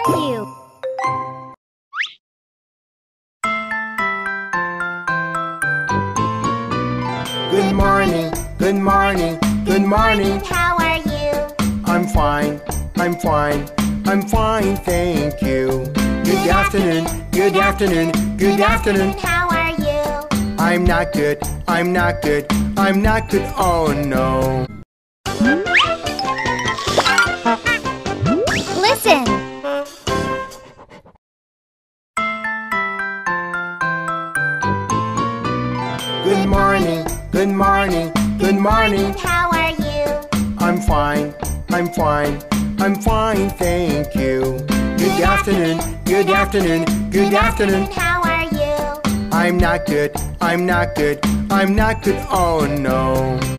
you. Good morning, good morning, good morning. How are you? I'm fine, I'm fine, I'm fine, thank you. Good afternoon, good afternoon, good afternoon. How are you? I'm not good, I'm not good, I'm not good, oh no. Listen. Good morning, good morning, good morning. How are you? I'm fine, I'm fine, I'm fine, thank you. Good afternoon, good afternoon, good afternoon. How are you? I'm not good, I'm not good, I'm not good, oh no.